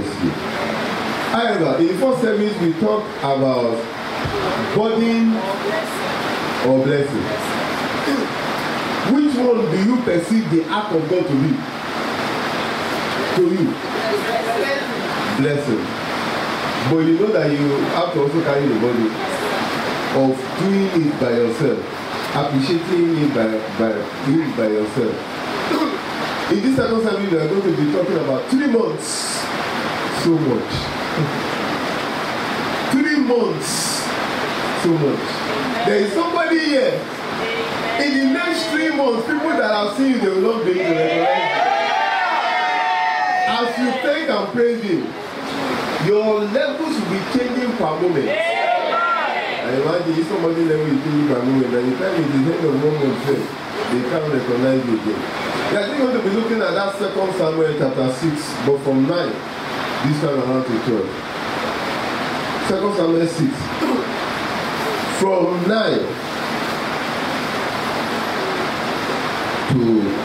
bless you. However, in the first service, we talked about burden or blessing. Which one do you perceive the act of God to be? To you? Blessing. But you know that you have to also carry the burden of doing it by yourself, appreciating it by yourself. In this second service, we are going to be talking about 3 months. So much. 3 months. So much. There is somebody here. In the next 3 months, people that have seen you, they will not be able to recognize you. As you thank and praise Him, your levels will be changing per moment. I imagine if somebody level is changing per moment, and the time it is the end of 1 month, they can't recognize you again. We are going to be looking at that 2 Samuel chapter 6, but from 9, this time around to 12. 2 Samuel 6. From 9 to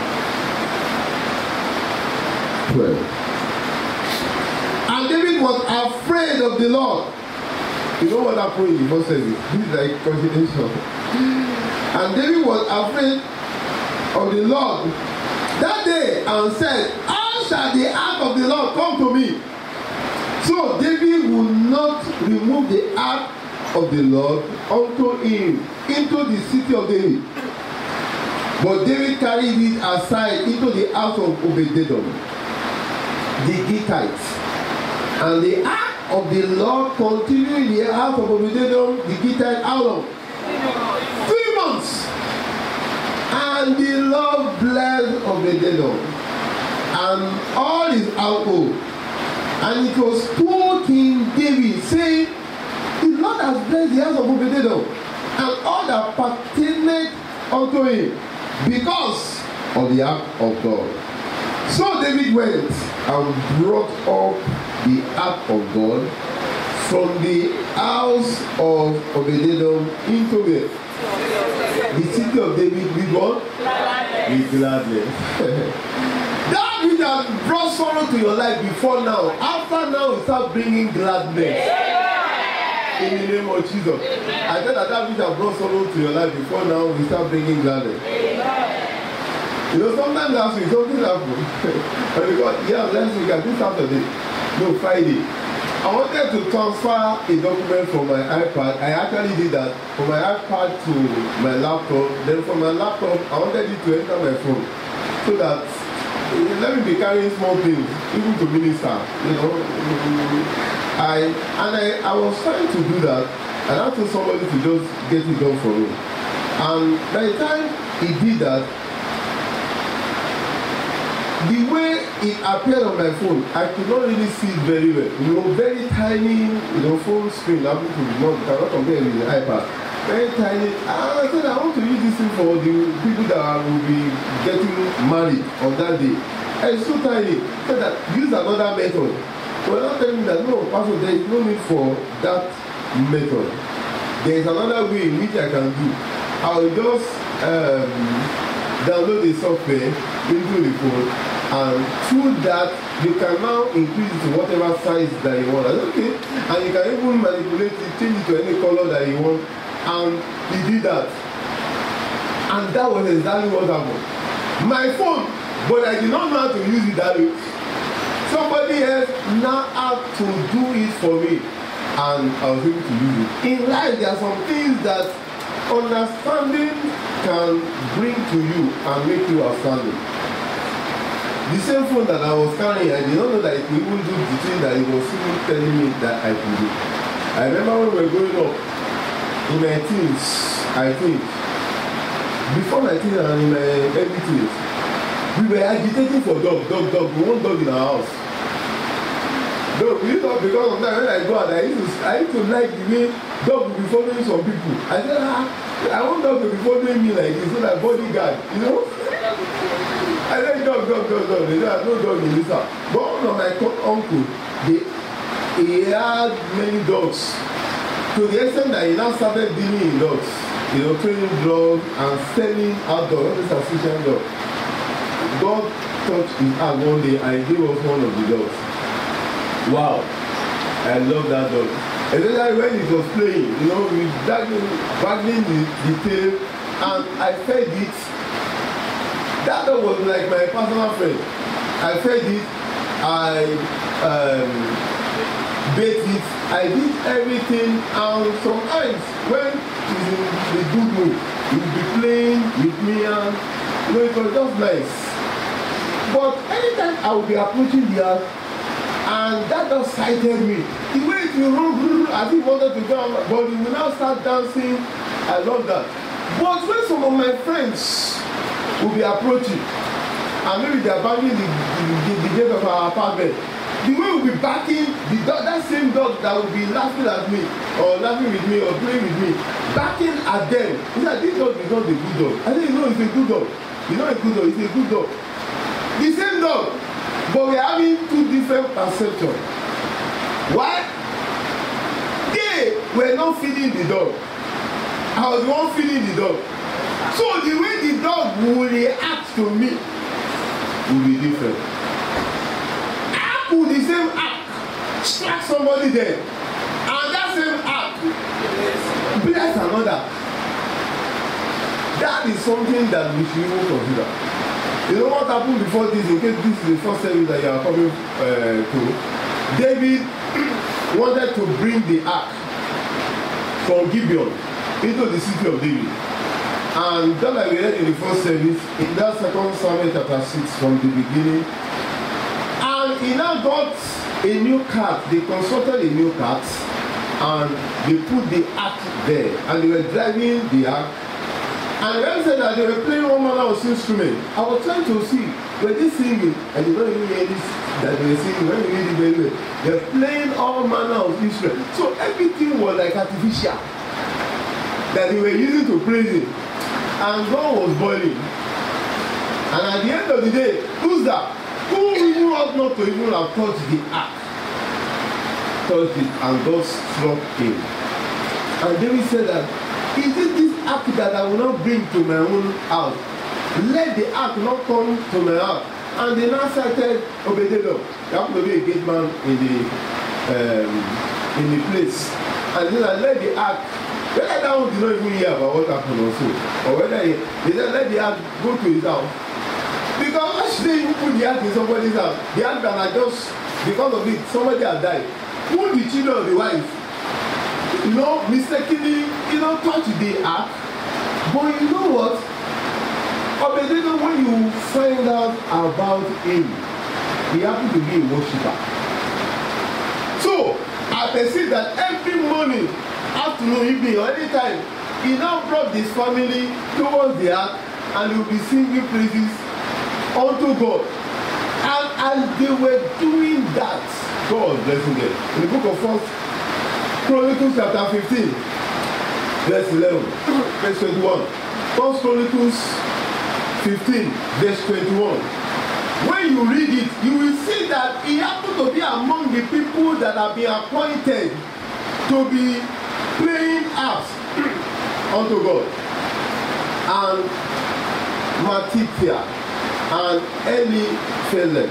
12. And David was afraid of the Lord. You know what happened in the first service? This is like confidential. And David was afraid of the Lord that day and said, how shall the ark of the Lord come to me? So David would not remove the ark of the Lord unto him into the city of David. But David carried it aside into the house of Obed-Edom, the Gittite. And the ark of the Lord continued in the house of Obed-Edom, the Gittite, how long? 3 months. And the Lord blessed Obed-Edom and all his household. And it was told King David, saying, the Lord has blessed the house of Obed-Edom and all that pertained unto him, because of the ark of God. So David went and brought up the ark of God from the house of Obed-Edom into the city of David with what? With gladness. That which has brought sorrow to your life before now, after now you start bringing gladness. In the name of Jesus. I said that which has brought sorrow to your life before now, we start bringing gladness. You know, sometimes last week something happened. And we got, last week at this Saturday, no, Friday, I wanted to transfer a document from my iPad. I actually did that from my iPad to my laptop. Then from my laptop, I wanted it to enter my phone, so that let me be carrying small things, even to minister. You know, I was trying to do that, and I told somebody to just get it done for me. And by the time he did that, the way it appeared on my phone, I could not really see it very well. You know, very tiny, phone screen. I cannot compare with the iPad. Very tiny. And I said, I want to use this thing for the people that will be getting married on that day. And it's so tiny. I said that use another method. But not telling me that no, Pastor, there is no need for that method. There is another way in which I can do. I will just download the software into the phone, and through that you can now increase it to whatever size that you want. That's okay. And you can even manipulate it, change it to any color that you want. And he did that. And that was exactly what happened. My phone, but I did not know how to use it that way. Somebody else now had to do it for me, and I was able to use it. In life, there are some things that understanding can bring to you and make you outstanding. The same phone that I was carrying, I did not know that it would even do the thing that it was even telling me that I could do. I remember when we were growing up, in my teens, I think, before my teens and in my early teens, we were agitating for dog. We want dog in our house. Dog, you know, because of that, when I go out, I used to like the way dog will be following some people. I said, I want dog to be following me like this, so that bodyguard, you know. I said, dog. They said, no dog in this house. But one of my uncle, he had many dogs. To the extent that he now started dealing in dogs, you know, training dogs and selling outdoors, all these association dogs. God touched his hand one day and he gave us one of the dogs. Wow, I love that dog. Especially when it was playing, you know, with wagging the tail, and I fed it. That dog was like my personal friend. I fed it, I bathed it, I did everything, and sometimes when he's in the good mood, he will be playing with me, and you know, it was just nice. But anytime I will be approaching the house, and that just sighted me. The way it will run, as if he wanted to go, but he will now start dancing. I love that. But when some of my friends will be approaching, and maybe they are banging the gate of our apartment, the way we'll be backing the dog, that same dog that will be laughing at me, or laughing with me, or playing with me, backing at them. He said, this dog is not a good dog. I said, no, it's a good dog. It's not a good dog, it's a good dog. The same dog. But we are having two different perceptions. Why? They were not feeding the dog. I was the one feeding the dog. So the way the dog will react to me will be different. Act with the same act, strike somebody there, and that same act bless another. That is something that we should even consider. You know what happened before this, in case this is the first service that you are coming to? David wanted to bring the ark from Gibeon into the city of David. And just like we read in the first service, in that 2 Samuel chapter 6 from the beginning, and he now got a new cart. They consulted a new cart, and they put the ark there, and they were driving the ark. And when said that they were playing all manner of instruments, I was trying to see, were they singing? And you don't even hear this, that they were singing, when you read it very well. They're playing all manner of instruments. So everything was like artificial that they were using to praise him. And God was boiling. And at the end of the day, who's that? Who even ought not to even have touched the ark? Touched it, and God struck him. And David said that, is it this ark that I will not bring to my own house? Let the ark not come to my house. And they now cited Obededom. There happened to be a gate man in the place. And they said, let the ark, whether that one did not even hear about what happened also, or whether they said, let the ark go to his house. Because why should they even put the ark in somebody's house? The ark that had just, because of it, somebody had died. Who the children of the wife? You know, mistakenly, you know, touch the ark. But you know what? Obededom, when you find out about him, he happened to be a worshiper. So, I perceive that every morning, afternoon, evening, or any time, he now brought his family towards the ark, and he will be singing praises unto God. And as they were doing that, God was blessing them. In the book of 1 Chronicles chapter 15, verse 11, verse 21. 1 Chronicles 15, verse 21. When you read it, you will see that he happened to be among the people that have been appointed to be playing harps unto God. And Matithia, and Eliphelet,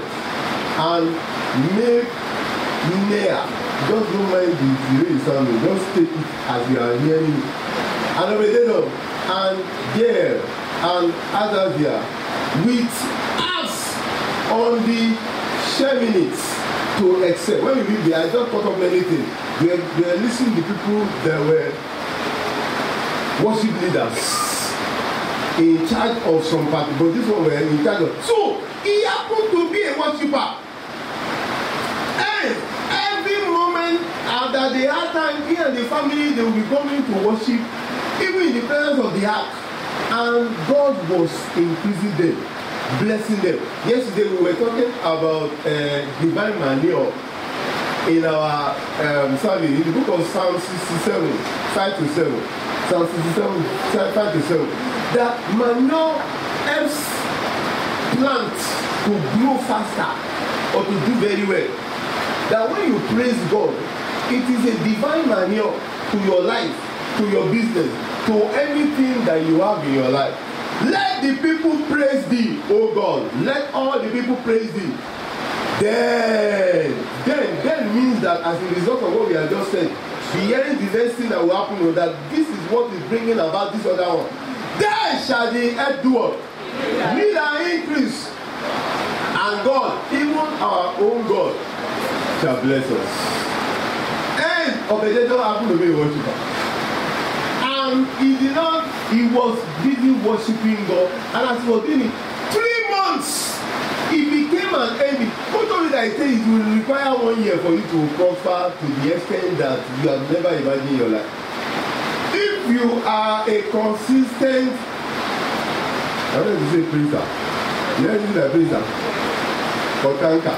and Meknea. Just don't mind the way it sounds, just take it as you are hearing it. And Obededom, and Ger, and Adazia, with us on the Sheminites to excel. When we read there, I just thought of many things. We are listening to people that were worship leaders in charge of some party, but this one were in charge of. So, he happened to be a worshiper. And every moment after they had time, he and the family, they will be coming to worship, even in the presence of the ark. And God was increasing them, blessing them. Yesterday we were talking about divine manure in our service, in the book of Psalm 67, 5-7. Psalm 67, 5-7. That manure helps plants to grow faster or to do very well. That when you praise God, it is a divine manure to your life, to your business, to anything that you have in your life. Let the people praise thee, O God. Let all the people praise thee. Then means that as a result of what we have just said, behind the next thing that will happen is that this is what is bringing about this other one. Then shall the earth do what? Need and increase. And God, even our own God, shall bless us. And Obed-Edom happened to be a worshiper. And he was busy worshiping God. And as he was doing it, 3 months, he became an enemy. Who told you that I say it will require 1 year for you to prosper to the extent that you have never imagined in your life? If you are a consistent, I don't know to say preacher. You know this is a preacher? Or tanker.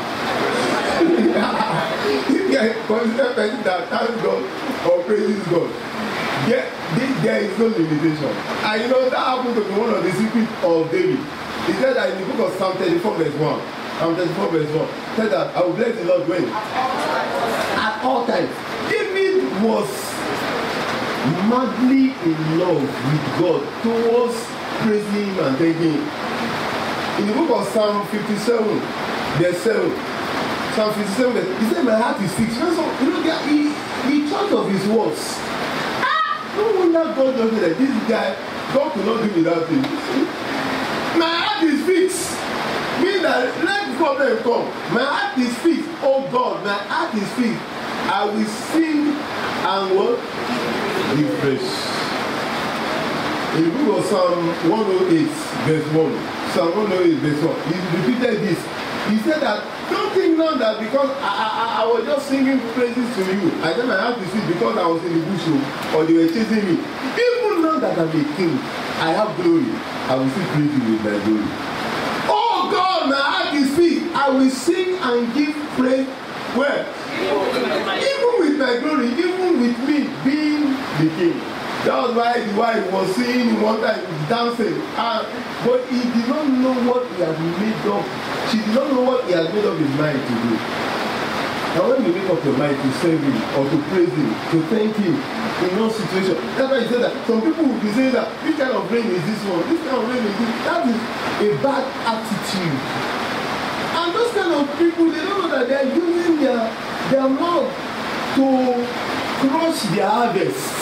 If you are a consistent person that thanks God or praises God, there is no limitation. And you know that happened to be one of the secrets of David. He said that in the book of Psalm 34 verse 1, Psalm 34 verse 1, said that I will bless the Lord when? At all times. David was madly in love with God towards praising him and thanking him. In the book of Psalm 57 verse 7, Psalm 57 verse, he said my heart is fixed. So, you know, he thought of his words. No wonder God does it like this guy, God could not do without him. My heart is fixed. Mean that let problem come. My heart is fixed. Oh God, my heart is fixed. I will sing and what? Refresh. In the book of Psalm 108 verse 1, Psalm 108 verse 1, he repeated this. He said that don't think now that because I was just singing praises to you, I said my heart is fixed because I was in the bush or they were chasing me. Even now that I'm a king, I have glory. I will still praise you with my glory. Oh God, my heart is fixed. I will sing and give praise. Where? Even with my glory, even with me being the king. That was why the wife was singing one time, dancing. But he did not know what he had made up. She did not know what he had made up his mind to do. And when you make up your mind to serve him or to praise him, to thank him in no situation, that's why he said that some people will be saying that this kind of rain is this one, this kind of rain is this. That is a bad attitude. And those kind of people, they don't know that they are using their mouth to crush their harvest.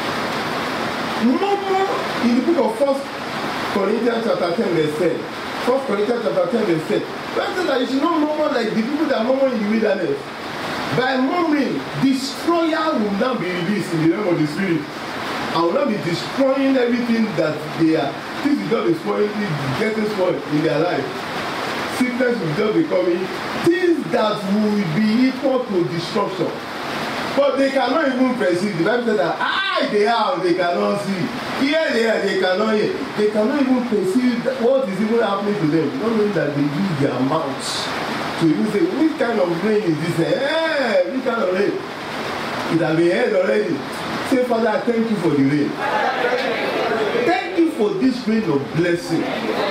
Murmur in the book of 1 Corinthians chapter 10 verse 10. 1 Corinthians chapter 10 verse 10. God said that you should not murmur like the people that murmur in the wilderness. By murmuring, destroyer will now be released in the realm of the spirit. I will not be destroying everything that they are. This is not destroying, getting spoiled in their life. Sickness will just be coming. Things that will be equal to destruction. But they cannot even perceive. The Bible said that they are, they cannot see. Here they are, they cannot hear. They cannot even perceive what is even happening to them. Not knowing that they use their mouths to even say, which kind of rain is this? Which kind of rain? It has been heard already. Say, Father, I thank you for the rain. Thank you for this rain of blessing.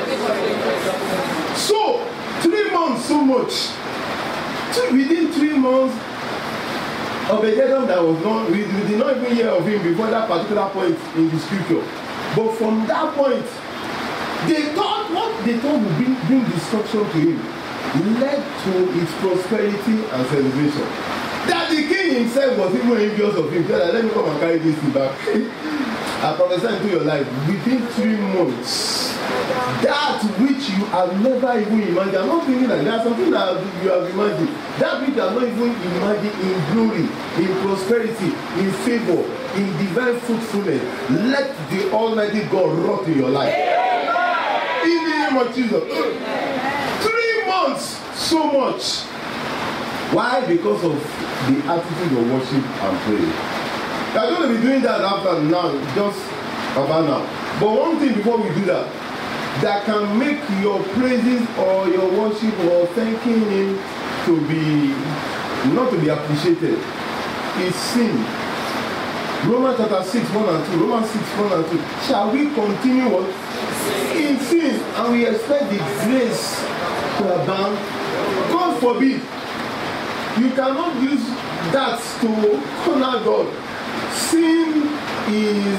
So, 3 months, so much. Within 3 months, Obed-Edom that was not, we did not even hear of him before that particular point in the scripture. But from that point, they thought what they thought would bring destruction to him led to his prosperity and celebration. That the king himself was even envious of him. He said, let me come and carry this thing back. I prophesy into your life, within 3 months, that which you have never even imagined. I'm not thinking that there's something that you have imagined. That which you have not even imagined in glory, in prosperity, in favor, in divine fruitfulness. Let the Almighty God rot in your life. In the name of Jesus. 3 months, so much. Why? Because of the attitude of worship and prayer. We are going to be doing that after now, just about now. But one thing before we do that can make your praises or your worship or thanking him to be not to be appreciated is sin. Romans chapter 6, 1 and 2. Romans 6, 1 and 2. Shall we continue what? In sin, and we expect the grace to abound? God forbid. You cannot use that to honor God. Sin is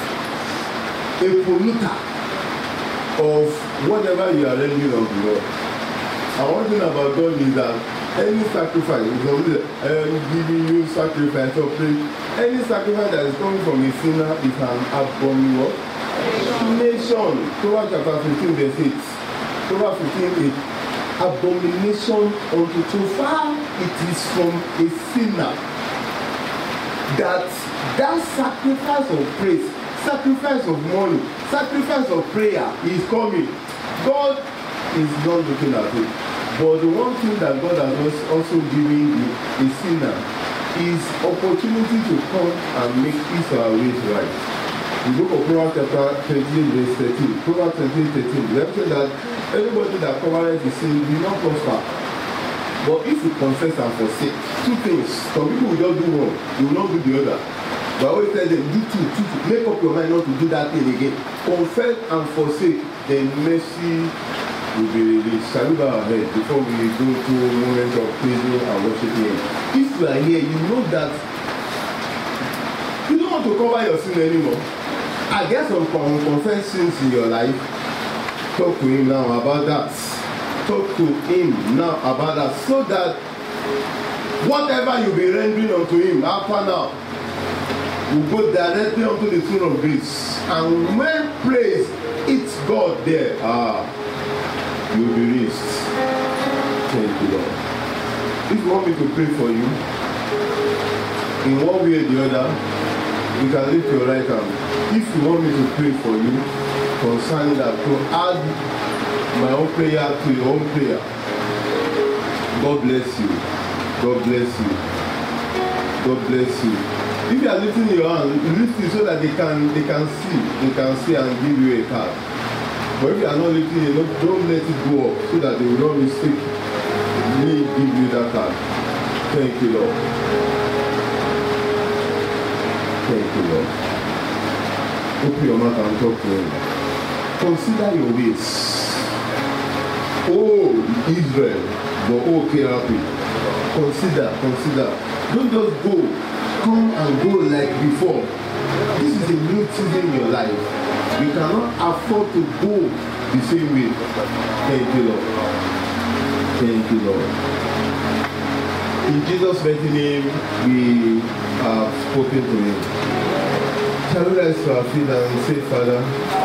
a polluter of whatever you are rendering unto God. And one thing about God is that any sacrifice, giving you sacrifice or praise, any sacrifice that is coming from a sinner is an abomination. Proverbs chapter 15 verse 8. Proverbs 15 8. Abomination unto so far it is from a sinner that sacrifice of praise, sacrifice of money, sacrifice of prayer is coming. God is not looking at it. But the one thing that God has also given a sinner is opportunity to come and make his or her ways right. The book of Proverbs chapter 28 verse 13. Proverbs 28:13. We have said that anybody that covers the sin will not prosper. But if you confess and forsake, two things. Some people will just do one, you will not do the other. But I always tell them, do two. Make up your mind not to do that thing again. Confess and forsake, then mercy will be released. Shall we bow our head before we go to a moment of praising and worshiping? If you are here, you know that you don't want to cover your sin anymore. I guess some unconfessed sins in your life. Talk to him now about that. Talk to him now about that, so that whatever you be rendering unto him after now will go directly unto the throne of grace. And when praise hits God there, you'll be raised. Thank you, Lord. If you want me to pray for you, in one way or the other, you can lift your right hand. If you want me to pray for you concerning that, to add my own prayer to your own prayer, God bless you. God bless you. God bless you. If you are lifting your hand, lift it so that they can see and give you a card. But if you are not lifting it, don't let it go up so that they will not mistake me give you that card. Thank you, Lord. Thank you, Lord. Open your mouth and talk to him. Consider your ways. Oh, Israel, but okay, happy. Consider. Don't just go. Come and go like before. This is a new season in your life. You cannot afford to go the same way. Thank you, Lord. Thank you, Lord. In Jesus' mighty name, we have spoken to him. Shall we rise to our feet and say, Father,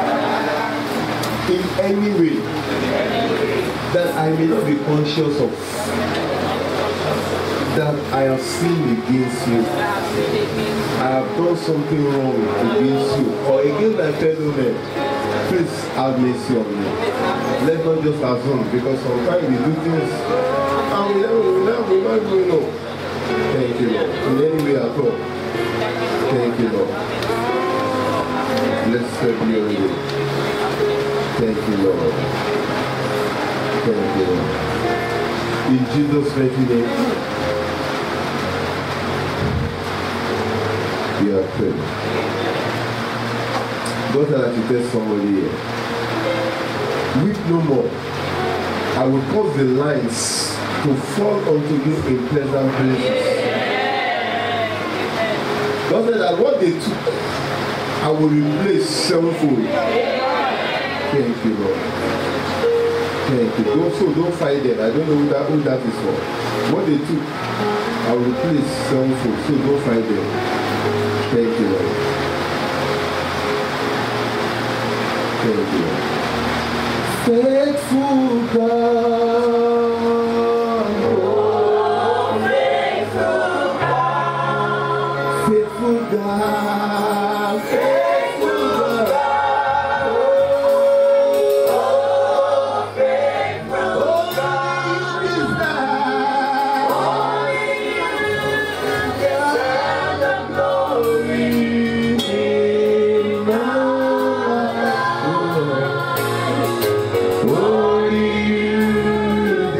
in any way that I may not be conscious of, that I have sinned against you, I have done something wrong against you or against my fellow men, please have mercy on me. Let's not just assume, because sometimes we do things and we never know. Thank you, Lord. In any way at all. Thank you, Lord. Let's serve you every day. Thank you, Lord. Thank you, Lord. In Jesus' mighty name, we are praying. God said that you tell somebody here, weep no more. I will cause the lines to fall unto you in pleasant places. God said that what they took, I will replace sevenfold. Thank you, Lord. Thank you. Don't fight them. I don't know who that is for. What they took, I will replace sevenfold. So don't fight them. Thank you, Lord. Thank you, Lord. Faithful God. Oh, faithful God. Faithful God. Faithful God. Oh, faithful God. Is that? Only you deserve the glory. Only you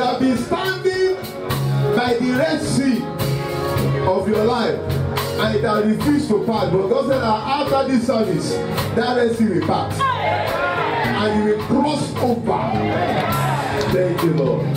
have been standing by the Red Sea of your life, and it has refused to pass. But God said that after this service, that Red Sea will pass, and you will cross over. Thank you, Lord.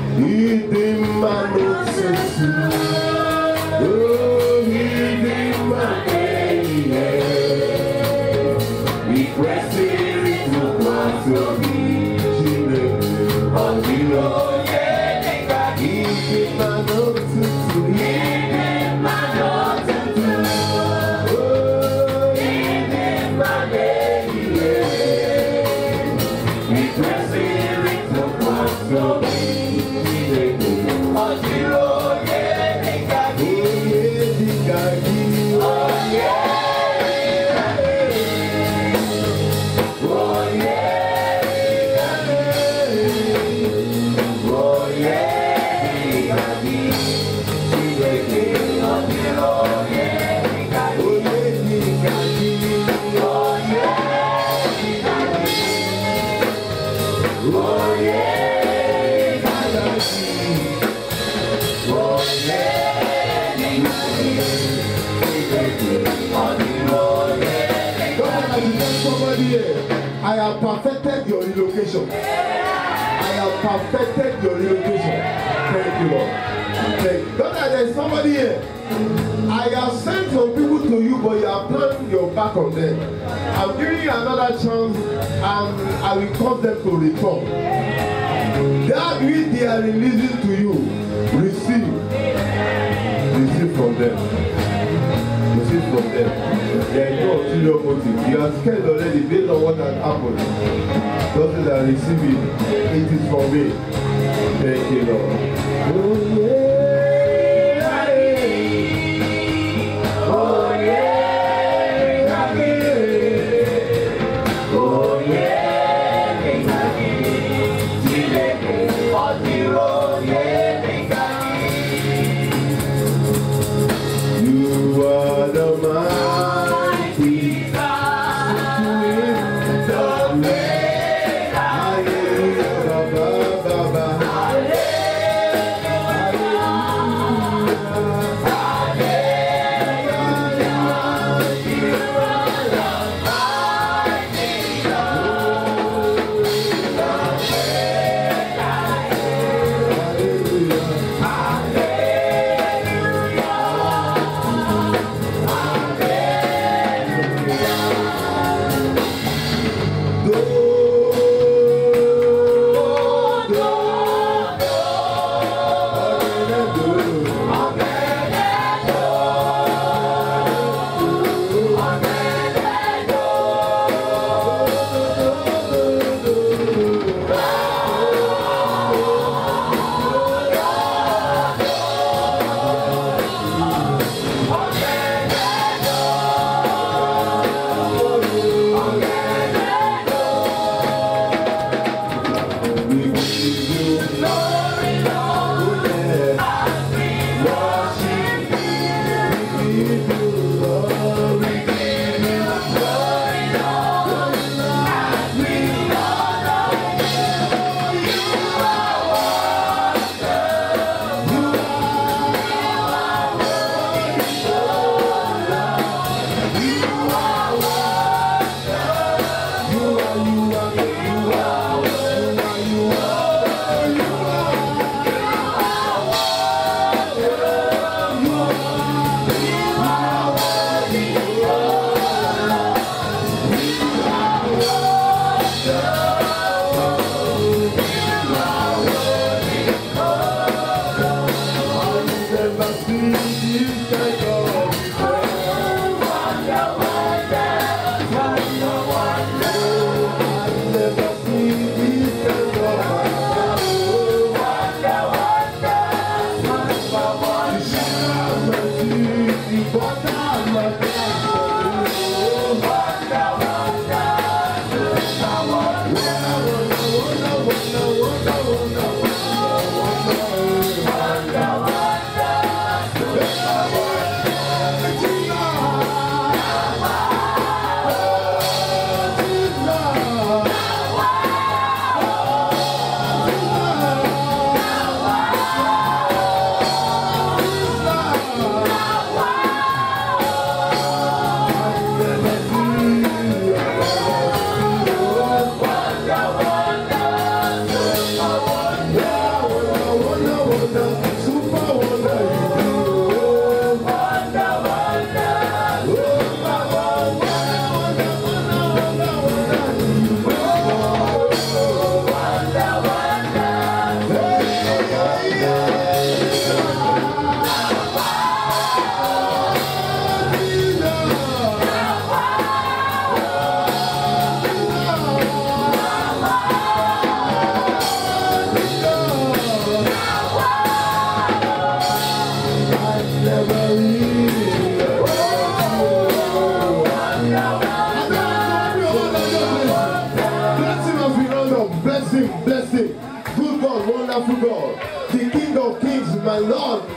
I have perfected your relocation. I have perfected your relocation. Thank you, Lord. Thank you. God, there is somebody here. I have sent some people to you, but you have turned your back on them. I'm giving you another chance, and I will cause them to return. That which they are releasing to you, receive from them. Receive from them. There is no ulterior motive. You are scared already based on what has happened. Those that receive it, it is from me. Thank you, Lord. Oh yeah. Oh yeah. Oh yeah. You are the mighty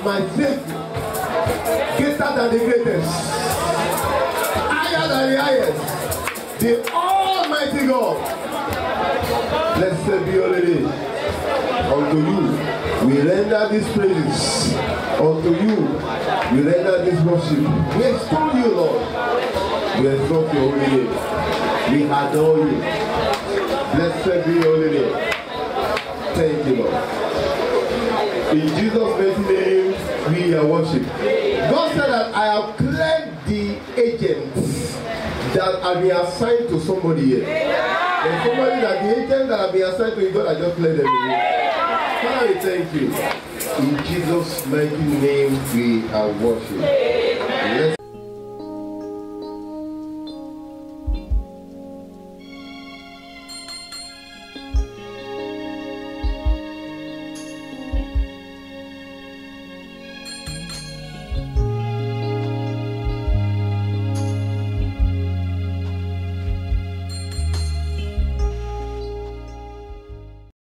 my safety, greater than the greatest, higher than the highest, the Almighty God. Blessed be your name. Unto you we render these praises. Unto you we render this worship. We extol you, Lord. We exalt your holy name. We adore you. Blessed be your holy name. Thank you, Lord. In Jesus' mighty name, we are worship. God said that I have cleared the agents that have been assigned to somebody here. And somebody that the agent that have been assigned to you, God has just cleared them away. Father, we thank you. In Jesus' mighty name, we are worship.